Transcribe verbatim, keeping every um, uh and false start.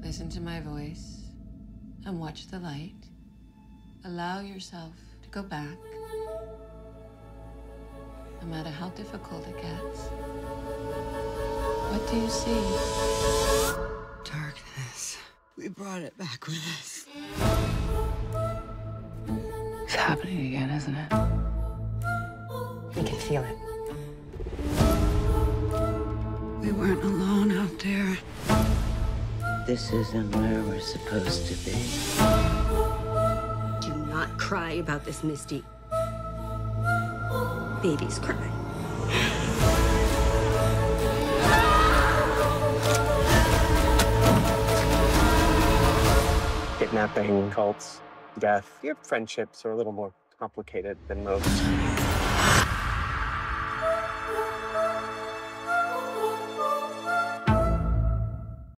Listen to my voice and watch the light. Allow yourself to go back, no matter how difficult it gets. What do you see? Darkness. We brought it back with us. It's happening again, isn't it? We can feel it. We weren't alone out there. This isn't where we're supposed to be. Do not cry about this, Misty. Babies cry. Kidnapping, cults, death. Your friendships are a little more complicated than most.